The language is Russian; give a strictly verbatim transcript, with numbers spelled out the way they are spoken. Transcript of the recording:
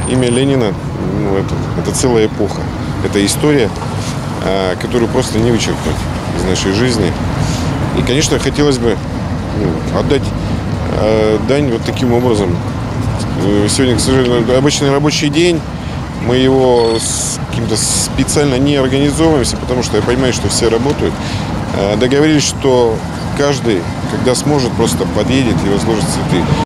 имя Ленина, ну, это, это целая эпоха. Это история, которую просто не вычеркнуть из нашей жизни. И, конечно, хотелось бы ну, отдать э, дань вот таким образом. Сегодня, к сожалению, обычный рабочий день. Мы его с каким-то специально не организовываемся, потому что я понимаю, что все работают. Э, договорились, что каждый, когда сможет, просто подъедет и возложит цветы.